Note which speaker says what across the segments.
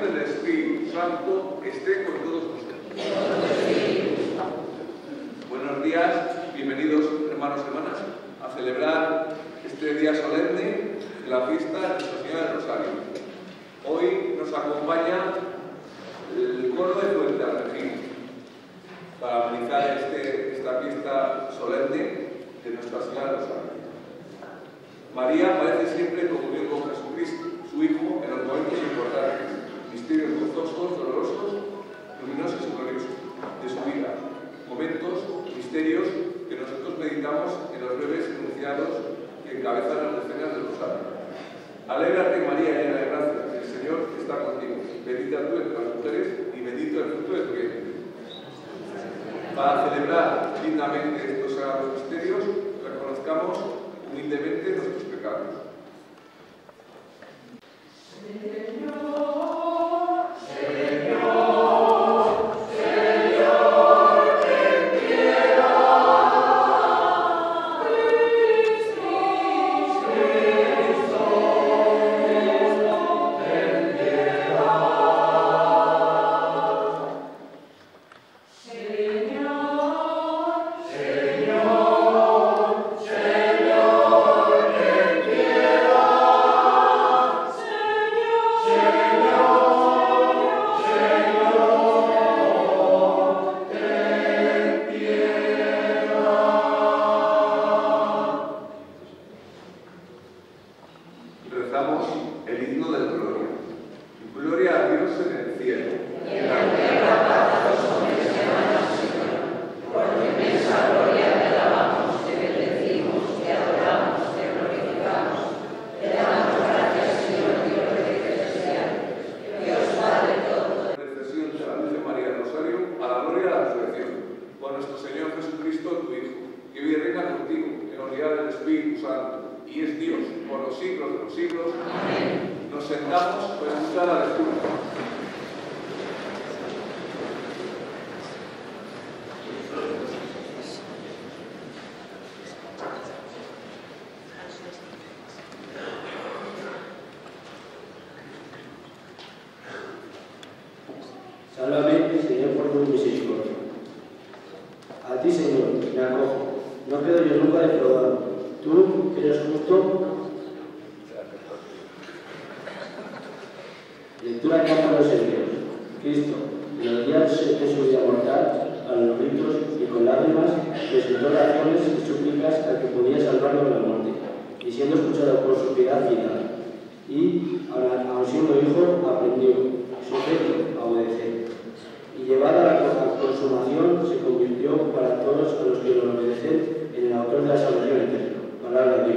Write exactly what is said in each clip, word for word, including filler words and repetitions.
Speaker 1: del Espíritu Santo esté con todos ustedes. Buenos días, bienvenidos hermanos y hermanas a celebrar este día solemne de la fiesta de Nuestra Señora del Rosario. Hoy nos acompaña el coro de Fuente Argentino para amenizar este, esta fiesta solemne de Nuestra Señora del Rosario. María aparece siempre en comunión con Jesucristo, su Hijo, en los momentos importantes, misterios gozosos, dolorosos, luminosos y gloriosos de su vida. Momentos, misterios que nosotros meditamos en los breves enunciados que encabezan las decenas del Rosario. Alégrate, María, llena de gracia, el Señor está contigo. Bendita tú entre las mujeres y bendito el fruto de tu vientre. Para celebrar dignamente estos sagrados misterios, reconozcamos humildemente nuestros pecados.
Speaker 2: Sálvame, Señor, por tu misericordia. A ti, Señor, me acojo. No quedo yo nunca defraudado. Tú, que eres justo. Lectura del Canto de los Hebreos. Cristo, en los días de su vida mortal, a los gritos y con lágrimas, presentó oraciones y súplicas al que podía salvarlo de la muerte, y siendo escuchado por su piedad final. Y, aun siendo hijo, aprendió, sujeto a obedecer. Y llevada a la consumación, se convirtió para todos a los que lo obedecen en el autor de la salvación eterna. Palabra de Dios.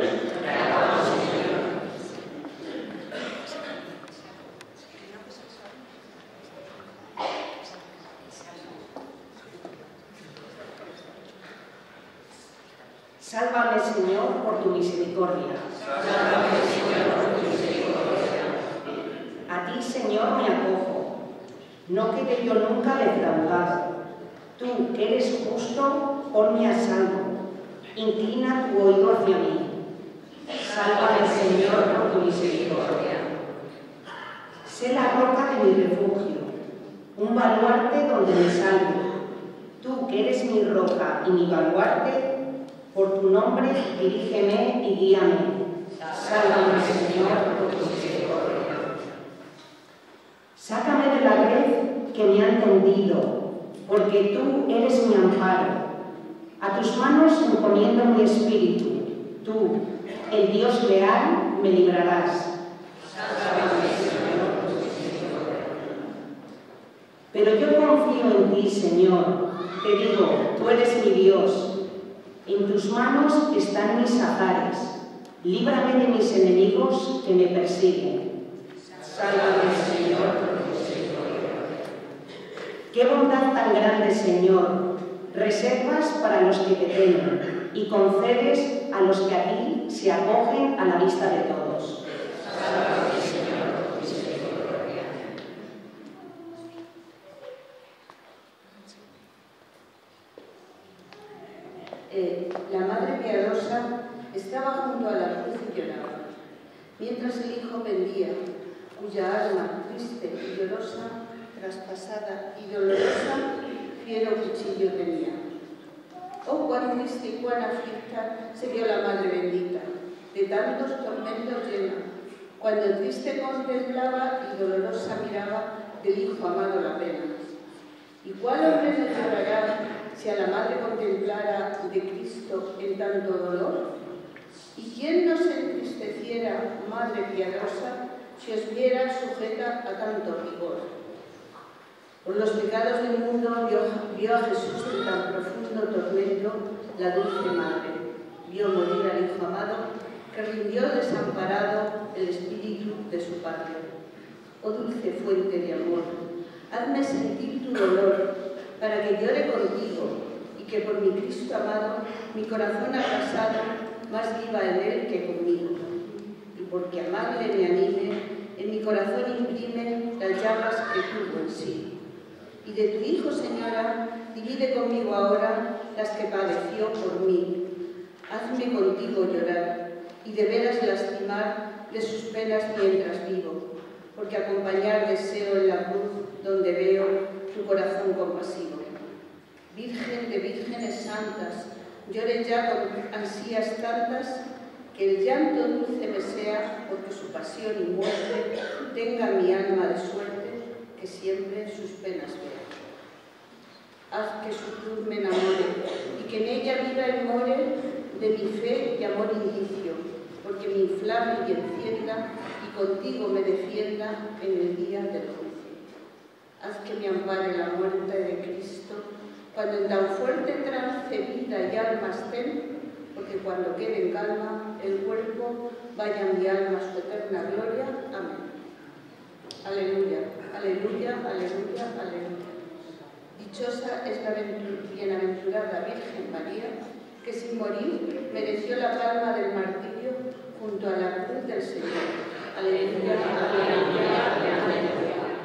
Speaker 3: Sálvame, Señor, por tu misericordia.
Speaker 4: Sálvame, Señor, por tu misericordia.
Speaker 3: A ti, Señor, me acojo. No quede yo nunca defraudado. Tú, que eres justo, ponme a salvo. Inclina tu oído hacia mí. Sálvame, Señor, por tu misericordia. Sé la roca de mi refugio, un baluarte donde me salvo. Tú, que eres mi roca y mi baluarte, por tu nombre dirígeme y guíame. Sálvame, Señor, por tu misericordia. Sácame de la red que me han tendido, porque tú eres mi amparo. A tus manos encomiendo mi espíritu. Tú, el Dios leal, me librarás.
Speaker 4: Sálvame, Señor, por tu misericordia.
Speaker 3: Pero yo confío en ti, Señor. Te digo, tú eres mi Dios. En tus manos están mis azares. Líbrame de mis enemigos que me persiguen.
Speaker 4: Sálvame, Señor, por tu misericordia.
Speaker 3: Qué bondad tan grande, Señor, reservas para los que te temen y concedes a los que a ti se acogen a la vista de todos.
Speaker 4: Sálvame, Señor, por tu misericordia.
Speaker 5: Eh, la Madre Piadosa estaba junto a la cruz y lloraba. Mientras el hijo pendía, cuya alma, triste y llorosa, traspasada y dolorosa, fiero cuchillo tenía. Oh, cuán triste y cuán aflicta se vio la Madre bendita, de tantos tormentos llena, cuando triste contemplaba y dolorosa miraba del Hijo amado la pena. ¿Y cuál hombre no llorará si a la Madre contemplara de Cristo en tanto dolor? ¿Y quién no se entristeciera, Madre piadosa, si os viera sujeta a tanto rigor? Por los pecados del mundo vio, vio a Jesús en tan profundo tormento la dulce Madre. Vio morir al Hijo amado, que rindió desamparado el espíritu de su Padre. Oh dulce fuente de amor, hazme sentir tu dolor, para que llore contigo, y que por mi Cristo amado mi corazón abrasado más viva en él que conmigo. Y porque amarle me anime, en mi corazón imprime las llamas que tuvo en sí. Y de tu Hijo, Señora, divide conmigo ahora las que padeció por mí. Hazme contigo llorar, y de veras lastimar de sus penas mientras vivo, porque acompañar deseo en la cruz donde veo tu corazón compasivo. Virgen de vírgenes santas, lloren ya con ansías tantas, que el llanto dulce me sea, porque su pasión y muerte tenga mi alma de suerte, que siempre sus penas vea. Haz que su cruz me enamore, y que en ella viva y more de mi fe y amor indicio, porque me inflame y encienda, y contigo me defienda en el día del juicio. Haz que me ampare la muerte de Cristo, cuando en tan fuerte trance vida y alma estén, porque cuando quede en calma el cuerpo, vaya mi alma a su eterna gloria. Amén. Aleluya, aleluya, aleluya, aleluya. Dichosa es la bienaventurada Virgen María, que sin morir mereció la palma del martirio junto a la cruz del Señor. Aleluya, aleluya, aleluya.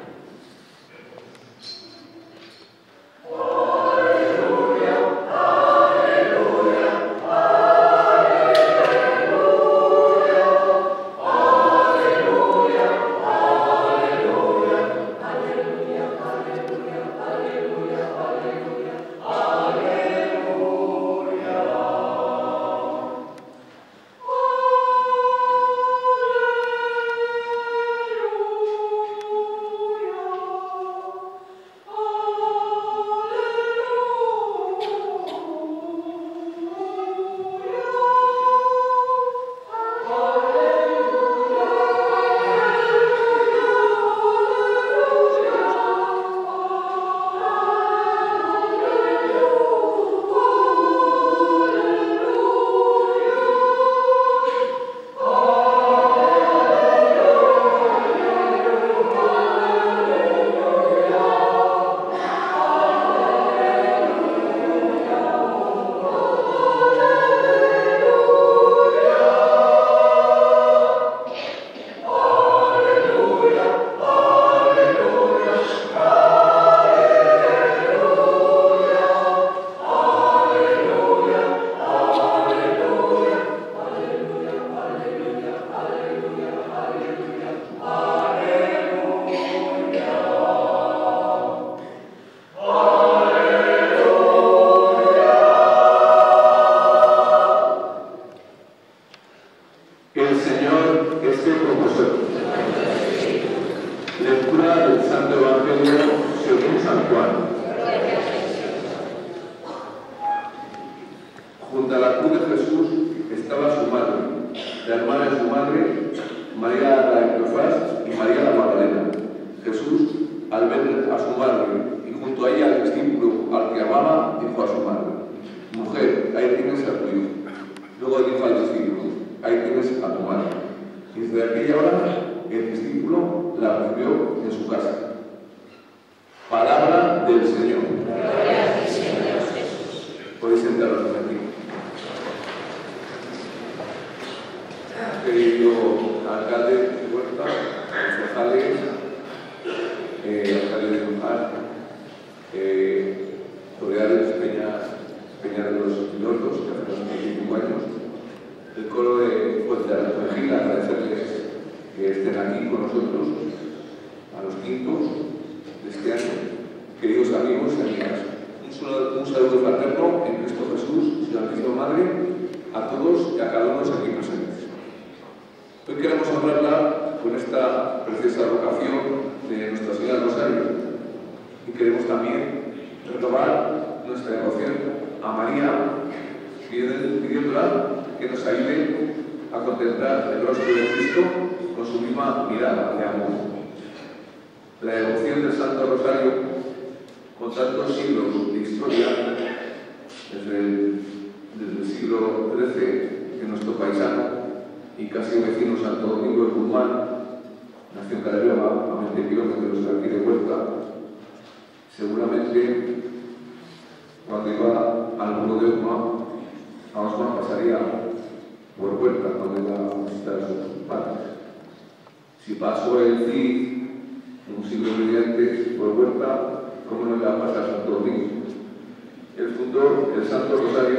Speaker 1: Junto a la cruz de Jesús estaba su madre, la hermana de su madre, María la de Cleofás y María la Magdalena. Jesús, al ver a su madre y junto a ella al discípulo al que amaba, dijo a su madre: mujer, ahí tienes a tu hijo. Luego dijo al discípulo: ahí tienes a tu madre. Y desde aquella hora el discípulo la recibió en su casa. Palabra del Señor.
Speaker 4: Gloria a ti, Señor Jesús.
Speaker 1: Podéis sentaros aquí. Querido alcalde de Huerta, concejales, eh, alcalde de Luján, eh, autoridades Peña, Peña de los Pilotos, que hace los veinticinco años, el coro de Fuente de la Regina, agradecerles que estén aquí con nosotros a los quintos de este año. Queridos amigos y amigas, un saludo, un saludo fraterno en Cristo Jesús, Santísima Madre, a todos y a cada uno de los aquí presentes. Hoy queremos hablarla con esta preciosa vocación de Nuestra Señora del Rosario y queremos también renovar nuestra devoción a María, pidiéndola que nos ayude a contemplar el rostro de Cristo con su misma mirada de amor. La devoción del Santo Rosario, con tantos siglos de historia, desde el, desde el siglo trece en nuestro paisano y casi vecino Santo Domingo de Guzmán, nació en Carabioma, a veinte kilómetros de aquí de Huerta. Seguramente cuando iba al muro de Osma, a Osma pasaría por Huerta cuando iba a visitar a sus padres. Si pasó el Cid un siglo mediante por Huerta, ¿cómo no le va a pasar a Santo Domingo? Él fundó el Santo Rosario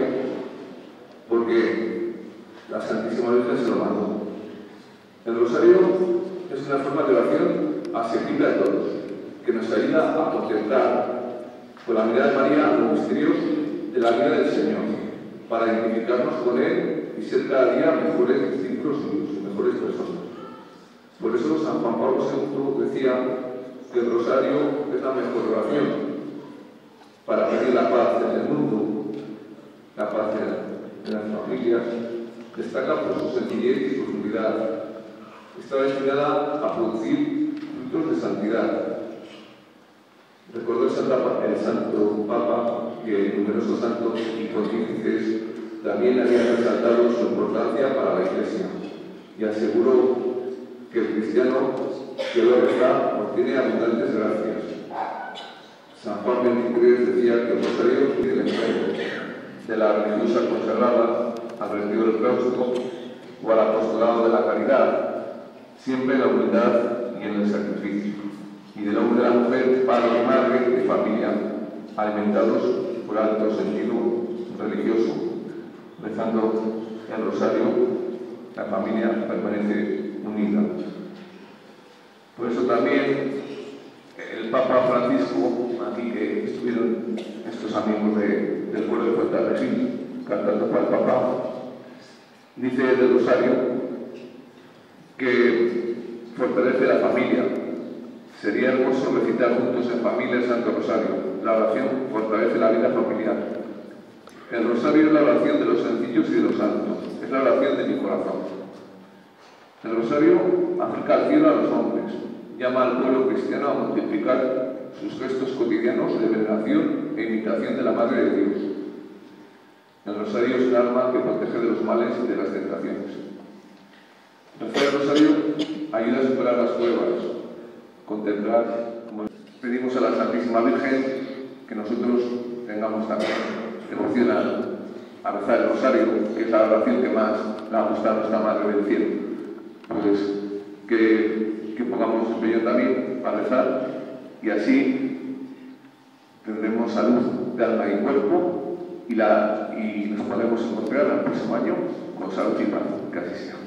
Speaker 1: porque la Santísima Virgen se lo mandó. El Rosario es una forma de oración asequible a todos, que nos ayuda a contemplar con la mirada de María los misterios de la vida del Señor, para identificarnos con Él y ser cada día mejores discípulos suyos, mejores personas. Por eso San Juan Pablo segundo decía que el Rosario es la mejor oración para pedir la paz en el mundo, la paz en las familias. Destaca por su sencillez y profundidad. Está destinada a producir frutos de santidad. Recordó el Santo, el Santo Papa que numerosos santos y pontífices también habían resaltado su importancia para la Iglesia y aseguró que el cristiano que lo reza obtiene abundantes gracias. San Juan veintitrés decía que el Rosario pide el enfermo, de la religiosa consagrada al retiro del claustro o al apostolado de la caridad, siempre en la humildad y en el sacrificio, y del hombre y la mujer, padre y madre de familia, alimentados por alto sentido religioso. Rezando el Rosario, la familia permanece unida. Por eso también el Papa Francisco, aquí que estuvieron estos amigos de, del pueblo de Puerto Regil, cantando para el Papa, dice del Rosario que fortalece la familia. Sería hermoso recitar juntos en familia el Santo Rosario. La oración fortalece la vida familiar. El Rosario es la oración de los sencillos y de los santos. Es la oración de mi corazón. El Rosario acerca al cielo a los hombres. Llama al pueblo cristiano a multiplicar sus gestos cotidianos de veneración e imitación de la Madre de Dios. El Rosario es un arma que protege de los males y de las tentaciones. Rezar el Rosario ayuda a superar las pruebas, contemplar, como pedimos a la Santísima Virgen, que nosotros tengamos también devoción a, a rezar el Rosario, que es la oración que más le ha gustado a nuestra Madre del Cielo. Pues que, que pongamos empeño también para rezar y así tendremos salud de alma y cuerpo y, la, y nos podemos encontrar el próximo año con salud y paz. Que así sea.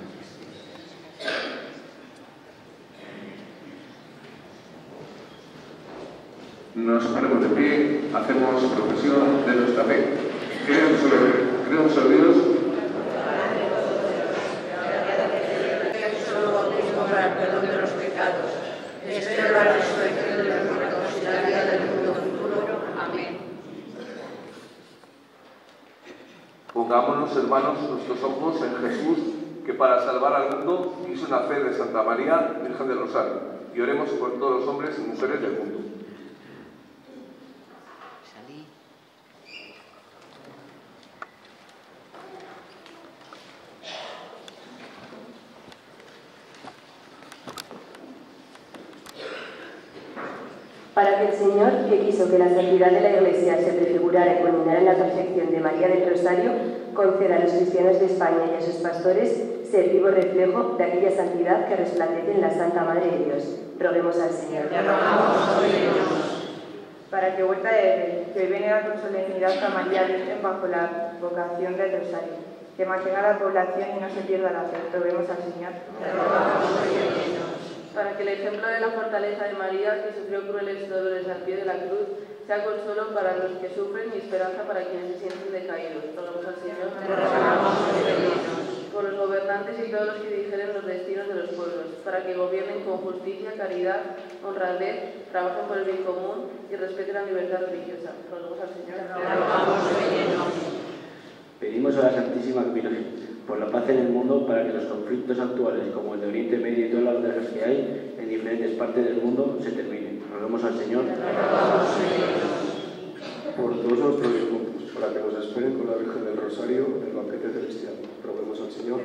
Speaker 1: Nos ponemos de pie, hacemos profesión de nuestra fe. Creemos en Dios.
Speaker 4: Para el perdón de los pecados. Espero la resurrección de los muertos y la vida del mundo futuro. Amén.
Speaker 1: Pongámonos, hermanos, nuestros ojos en Jesús, que para salvar al mundo hizo nacer de Santa María, Virgen del Rosario, y oremos por todos los hombres y mujeres del mundo.
Speaker 6: Para que el Señor, que quiso que la santidad de la Iglesia se prefigurara y culminara en la perfección de María del Rosario, conceda a los cristianos de España y a sus pastores ser vivo reflejo de aquella santidad que resplandece en la Santa Madre de Dios. Roguemos al Señor.
Speaker 7: Para que Huerta de Rey, que venera con solemnidad a María Virgen bajo la vocación del Rosario, que mantenga la población y no se pierda la fe. Roguemos al Señor.
Speaker 8: Para que el ejemplo de la fortaleza de María, que sufrió crueles dolores al pie de la cruz, sea consuelo para los que sufren y esperanza para quienes se sienten decaídos. Roguemos al Señor. Por los gobernantes y todos los que dirigen los destinos de los pueblos, para que gobiernen con justicia, caridad, honradez, trabajen por el bien común y respeten la libertad religiosa. Roguemos al Señor.
Speaker 2: Pedimos a la Santísima Virgen por la paz en el mundo, para que los conflictos actuales, como el de Oriente Medio y todas las guerras que hay en diferentes partes del mundo, se terminen. Roguemos al Señor.
Speaker 9: Por todos nuestros difuntos, para que nos esperen con la Virgen del Rosario el banquete celestial. Roguemos al Señor.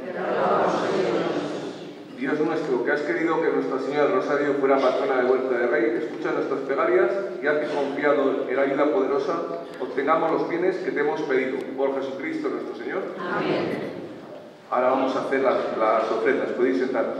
Speaker 1: Dios nuestro, que has querido que Nuestra Señora del Rosario fuera patrona de Huerta de Rey, escucha nuestras plegarias y haz que, confiado en la ayuda poderosa, obtengamos los bienes que te hemos pedido. Por Jesucristo nuestro Señor.
Speaker 4: Amén.
Speaker 1: Ahora vamos a hacer las, las ofrendas. Podéis sentaros.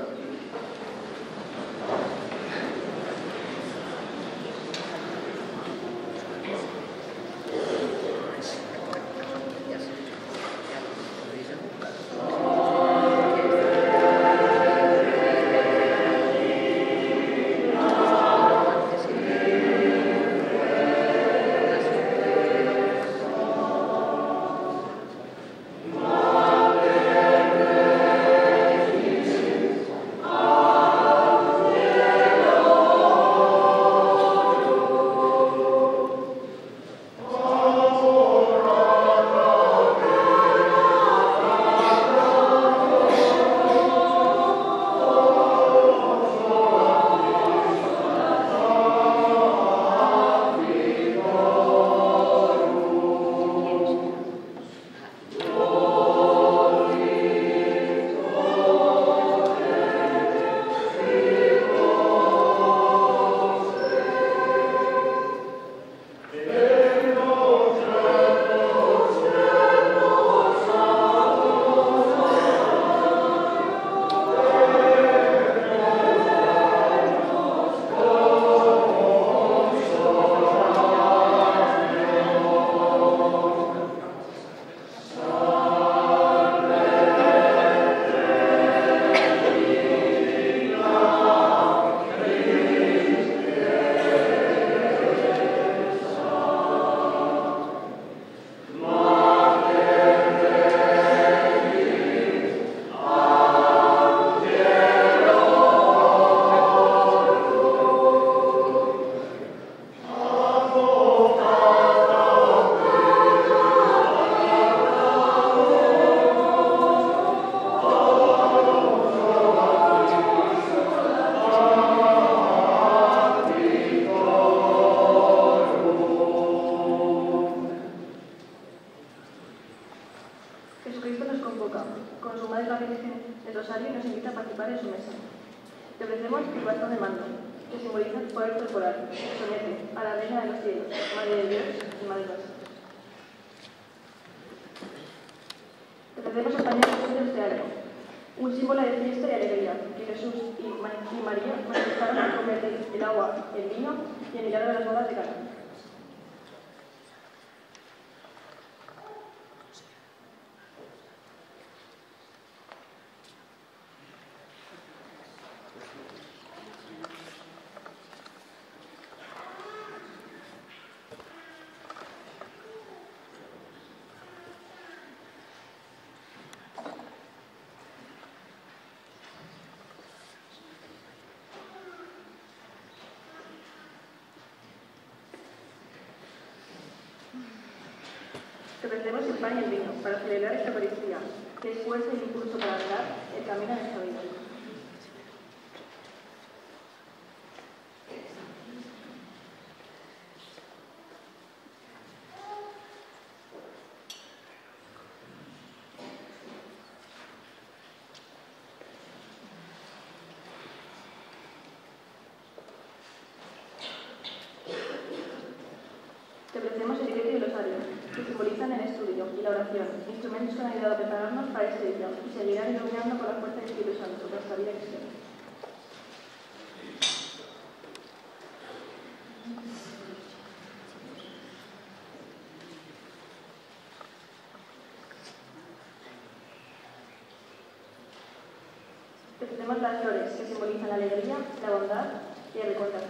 Speaker 7: Ofrecemos el pan y el vino para celebrar esta Eucaristía, que es fuerza y impulso para andar el camino de esta vida. Te ofrecemos el decreto y el rosario, que simbolizan el estudio y la oración, instrumentos que han ayudado a prepararnos para este día y seguirán iluminando con la fuerza del Espíritu Santo nuestra vida cristiana. demos las flores que simbolizan la alegría, la bondad y el recordar.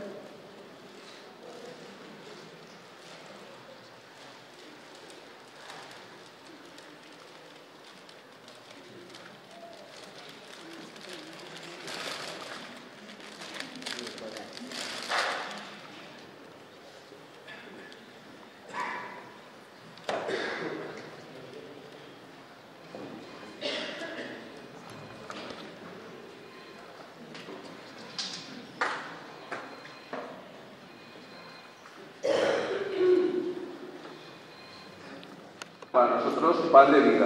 Speaker 1: Para nosotros, pan de vida.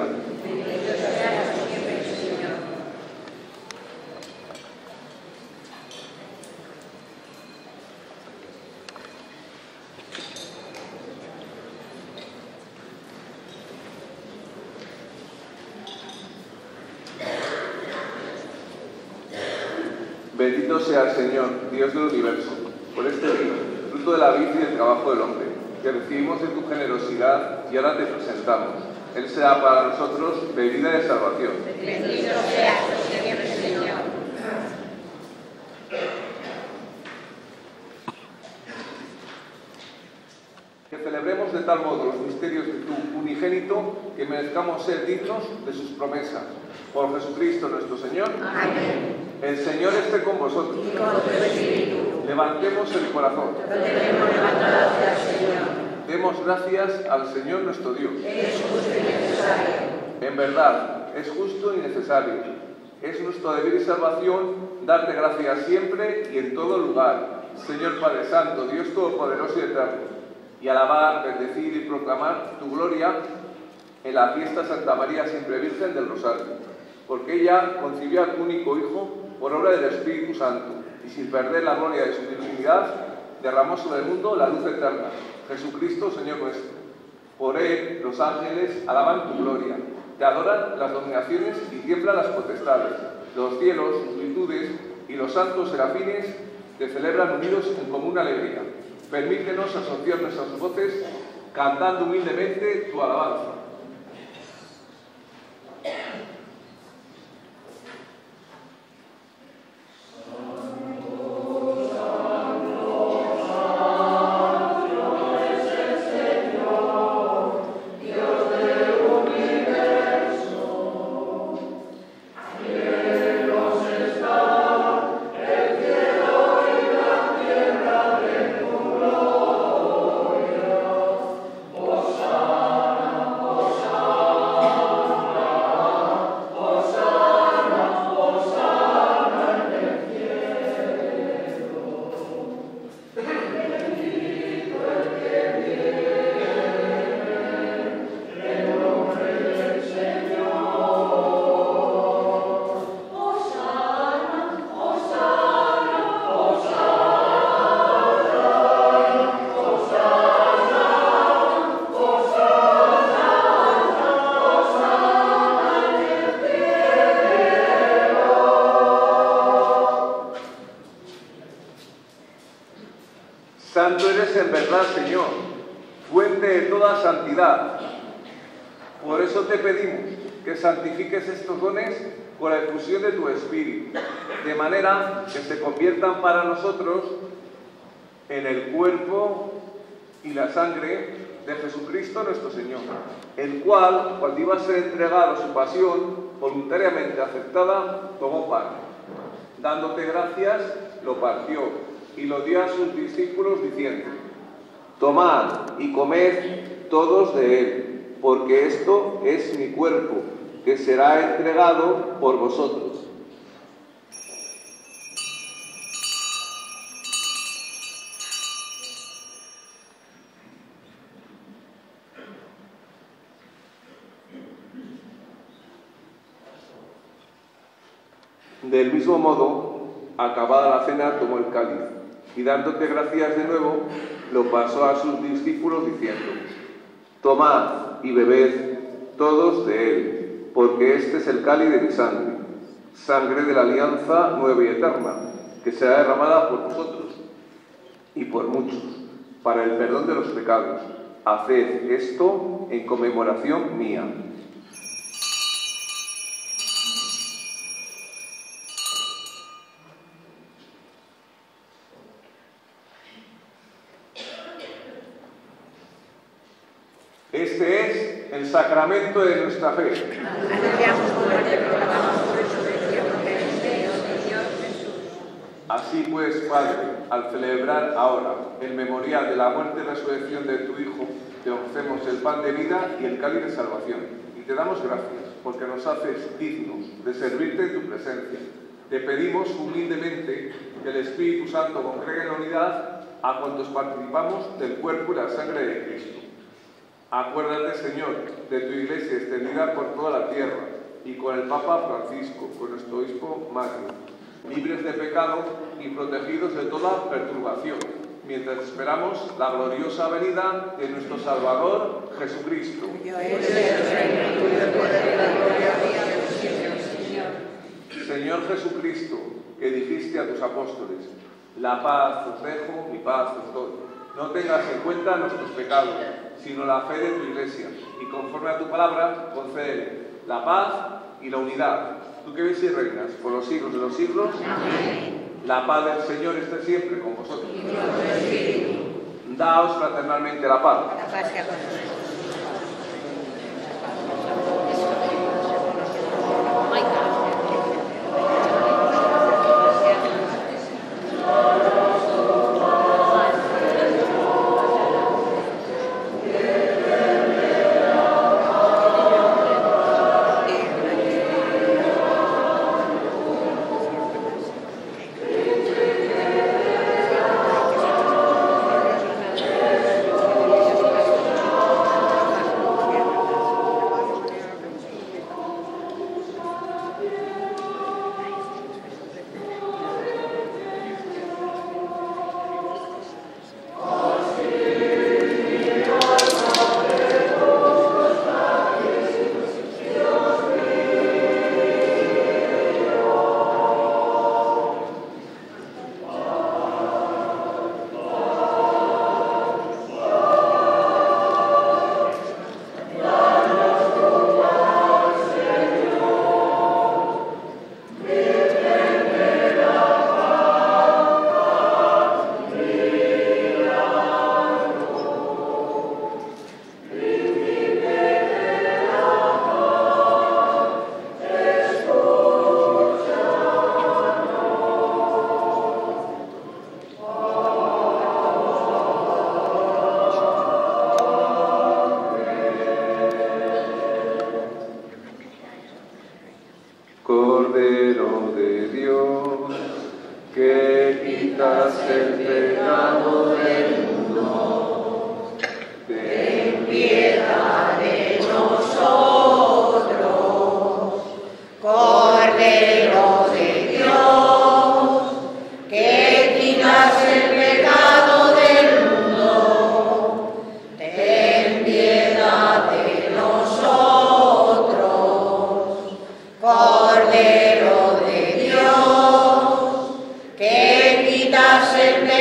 Speaker 1: Bendito sea el Señor, Dios del universo, por este vino, fruto de la vid y del trabajo del hombre, que recibimos de tu generosidad y ahora te presentamos. Él será para nosotros bebida de salvación.
Speaker 4: Bendito seas por siempre, Señor.
Speaker 1: Que celebremos de tal modo los misterios de tu unigénito que merezcamos ser dignos de sus promesas. Por Jesucristo nuestro Señor.
Speaker 4: Amén.
Speaker 1: El Señor esté con vosotros.
Speaker 4: Y con tu espíritu.
Speaker 1: Levantemos el corazón.
Speaker 4: Lo tenemos levantado hacia el Señor.
Speaker 1: Demos gracias al Señor nuestro Dios.
Speaker 4: Es justo y necesario.
Speaker 1: En verdad, es justo y necesario. Es nuestro deber y salvación darte gracias siempre y en todo lugar, Señor Padre Santo, Dios Todopoderoso y Eterno, y alabar, bendecir y proclamar tu gloria en la fiesta Santa María Siempre Virgen del Rosario, porque ella concibió a tu único Hijo por obra del Espíritu Santo, y sin perder la gloria de su virginidad, derramó sobre el mundo la luz eterna, Jesucristo, Señor nuestro. Por él, los ángeles alaban tu gloria, te adoran las dominaciones y tiemblan las potestades. Los cielos, sus virtudes y los santos serafines te celebran unidos en común alegría. Permítenos asociar nuestras voces cantando humildemente tu alabanza. Santo eres en verdad, Señor, fuente de toda santidad. Por eso te pedimos que santifiques estos dones con la efusión de tu Espíritu, de manera que se conviertan para nosotros en el cuerpo y la sangre de Jesucristo nuestro Señor, el cual, cuando iba a ser entregado a su pasión, voluntariamente aceptada, tomó pan. Dándote gracias, lo partió y lo dio a sus discípulos diciendo: tomad y comed todos de él, porque esto es mi cuerpo, que será entregado por vosotros. Del mismo modo, acabada la cena, tomó el cáliz, y dándote gracias de nuevo, lo pasó a sus discípulos diciendo: tomad y bebed todos de él, porque este es el cáliz de mi sangre, sangre de la alianza nueva y eterna, que será derramada por vosotros y por muchos, para el perdón de los pecados. Haced esto en conmemoración mía. Este es el sacramento de nuestra fe.
Speaker 4: Anunciamos tu muerte, proclamamos tu resurrección, Señor Jesús.
Speaker 1: Así pues, Padre, al celebrar ahora el memorial de la muerte y resurrección de tu Hijo, te ofrecemos el pan de vida y el cáliz de salvación. Y te damos gracias porque nos haces dignos de servirte en tu presencia. Te pedimos humildemente que el Espíritu Santo congregue en la unidad a cuantos participamos del cuerpo y la sangre de Cristo. Acuérdate, Señor, de tu Iglesia extendida por toda la tierra y con el Papa Francisco, con nuestro obispo Mario, libres de pecado y protegidos de toda perturbación, mientras esperamos la gloriosa venida de nuestro Salvador, Jesucristo. Señor Jesucristo, que dijiste a tus apóstoles, la paz os dejo, mi paz os doy. No tengas en cuenta nuestros pecados, sino la fe de tu Iglesia, y conforme a tu palabra, concédele la paz y la unidad. Tú que vives y reinas por los siglos de los siglos. Amén. La paz del Señor esté siempre con vosotros. Daos fraternalmente la paz.
Speaker 4: La paz sea con nosotros.
Speaker 1: Cordero de Dios, que quitas el pecado del mundo, ten piedad de nosotros.
Speaker 4: Cordero de Dios, que quitas el pecado del mundo, ten piedad de nosotros. Cordero de Dios, que quitas el pecado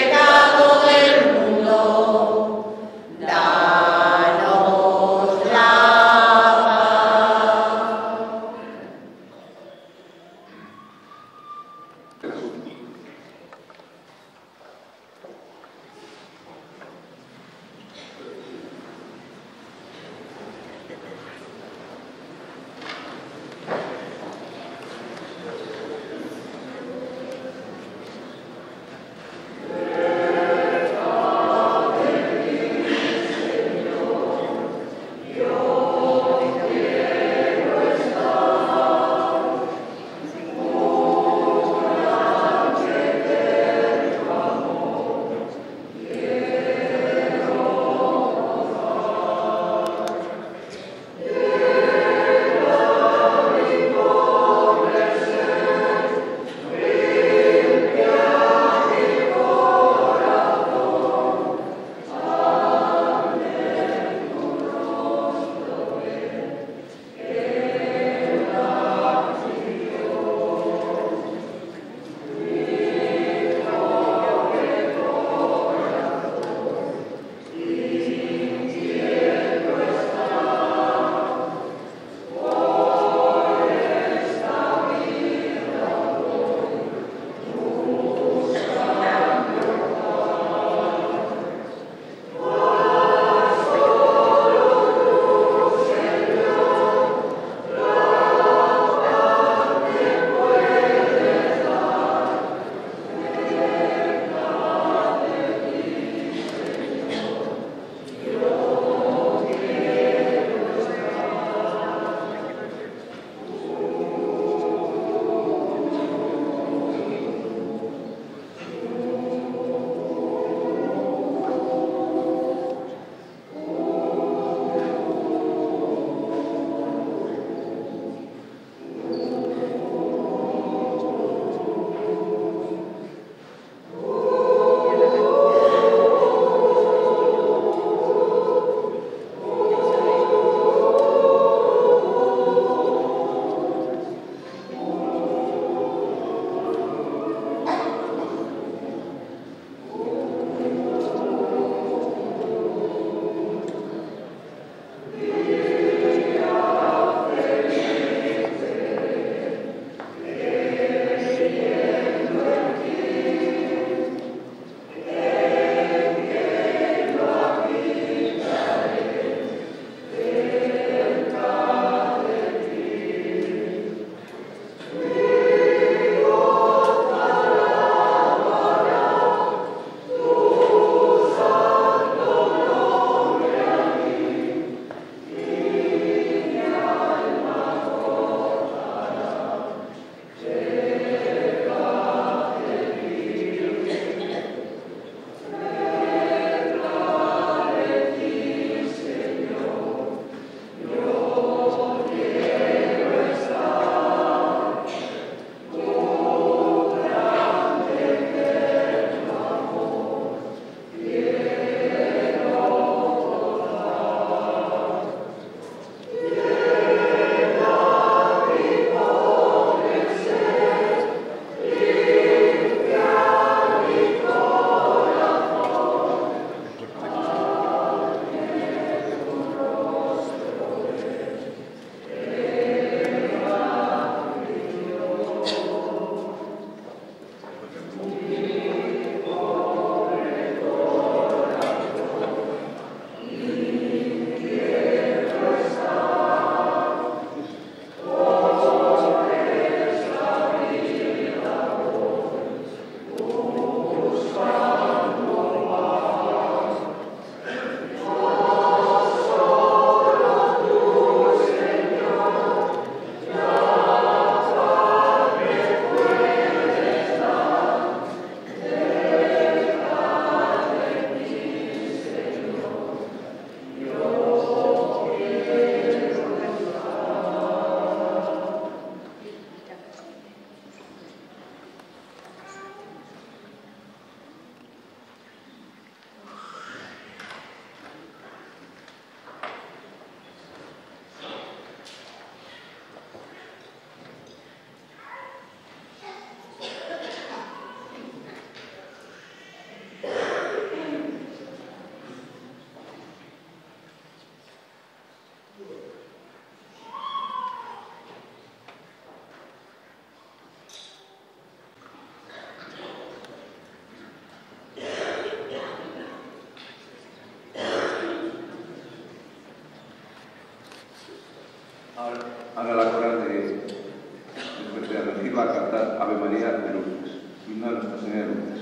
Speaker 1: cantar Ave María de Lourdes, himno de Nuestra Señora de Lourdes.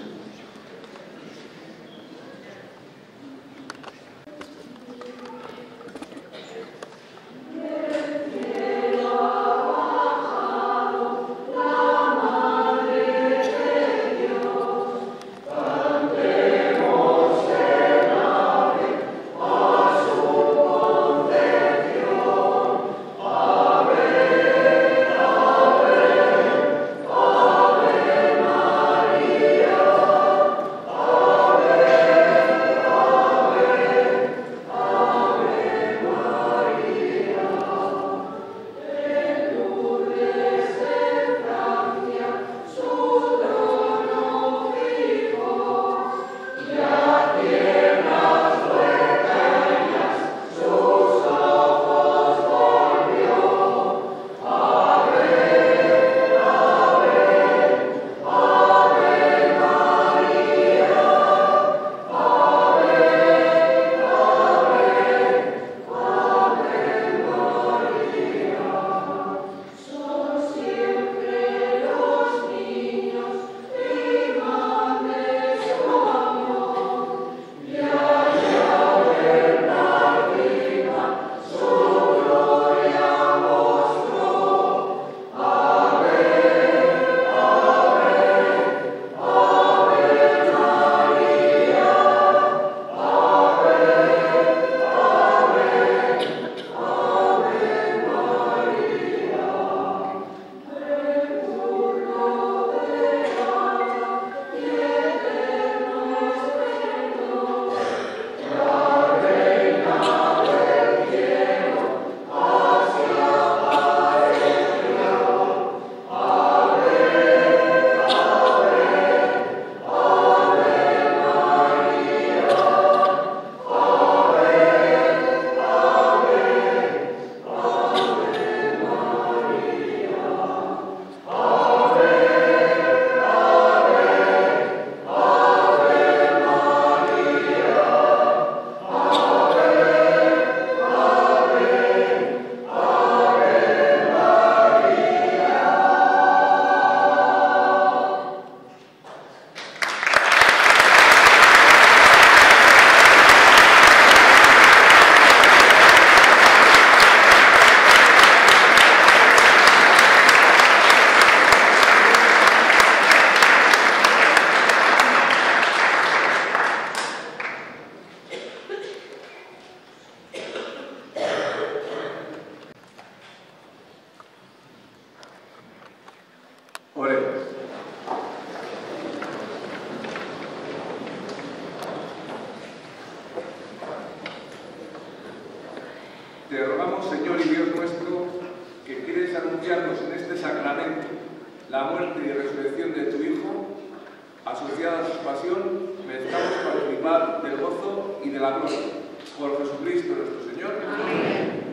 Speaker 1: Te rogamos, Señor y Dios nuestro, que quieres anunciarnos en este sacramento la muerte y resurrección de tu Hijo, asociada a su pasión, merezcamos participar del gozo y de la gloria. Por Jesucristo nuestro Señor. Amén.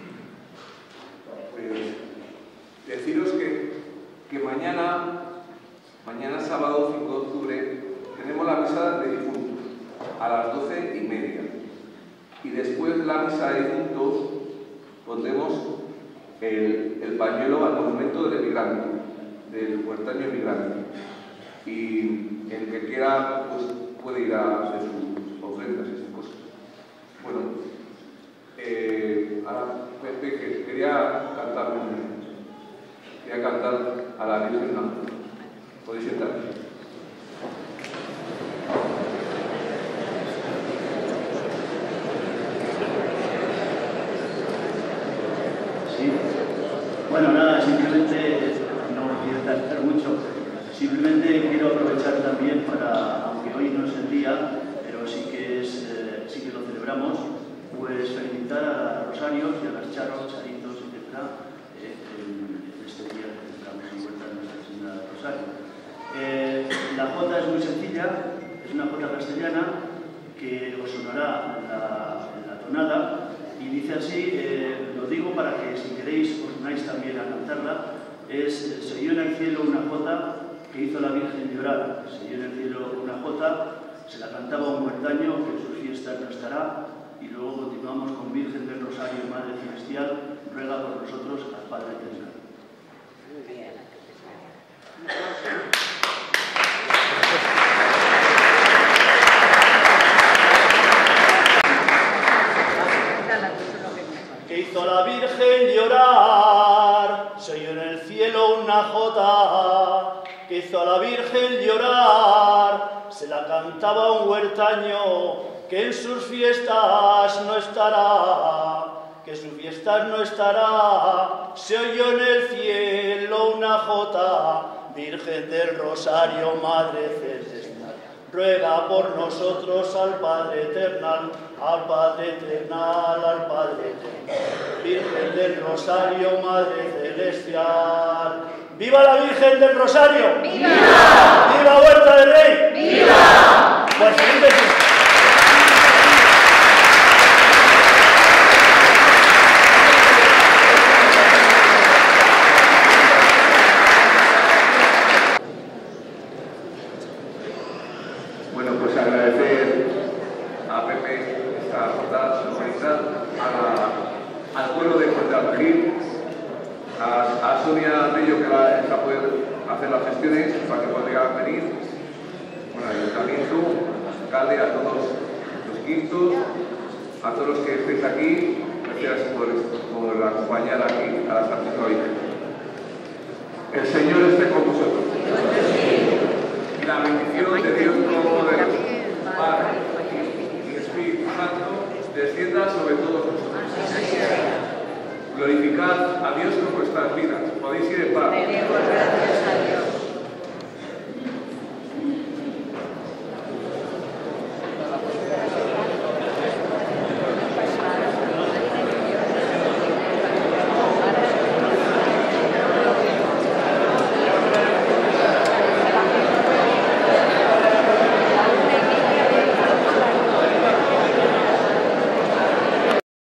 Speaker 1: Pues, deciros que, que mañana, mañana sábado cinco de octubre, tenemos la misa de difuntos a las doce y media. Y después de la misa de difuntos pondremos el, el pañuelo al monumento del emigrante, del huertaño emigrante. Y el que quiera pues, puede ir a hacer sus ofrendas y esas cosas. Bueno, eh, ahora Pepe, que quería cantar, quería cantar a la Virgen Ángel. Podéis sentar.
Speaker 10: Sí. Bueno, nada, simplemente no quiero tardar mucho. Simplemente quiero aprovechar también para, aunque hoy no es el día, pero sí que es, eh, sí que lo celebramos, pues felicitar a Rosarios y a las Charros, Charitos, etcétera, eh, en este día que celebramos en vuelta a Nuestra Señora de Rosario. Eh, la jota es muy sencilla, es una jota castellana que os sonará en la, en la tonada y dice así, eh, lo digo para que si queréis os unáis también a cantarla, es se oyó en el cielo una jota que hizo la Virgen llorar, se oyó en el cielo una jota, se la cantaba un huertaño que en sus fiestas no estará, y luego continuamos con Virgen del Rosario, Madre Celestial, ruega por nosotros al Padre Eterno.
Speaker 3: Muy bien.
Speaker 10: Que hizo la Virgen llorar, se oyó en el cielo una jota. Que hizo a la Virgen llorar, se la cantaba un huertaño, que en sus fiestas no estará, que en sus fiestas no estará. Se oyó en el cielo una jota, Virgen del Rosario, Madre Celestial, ruega por nosotros al Padre Eternal, al Padre Eternal, al Padre Eternal. Virgen del Rosario, Madre Celestial. ¡Viva la Virgen del Rosario! ¡Viva! ¡Viva Huerta del Rey! ¡Viva! Pues felices.
Speaker 1: Bueno, pues agradecer a Pepe esta jornada organizada, al pueblo de Puerto Gil, a, a Sonia Bello, que la, la puede hacer las gestiones para que puedan venir, bueno, al ayuntamiento, alcalde, a todos los quintos, a todos los que estéis aquí, gracias por, por acompañar aquí a la Santísima Virgen. El Señor esté con vosotros. Y la bendición de Dios Todopoderoso, Padre y Espíritu Santo, descienda sobre todos nosotros. Glorificad a Dios con vuestras vidas. Podéis ir en paz.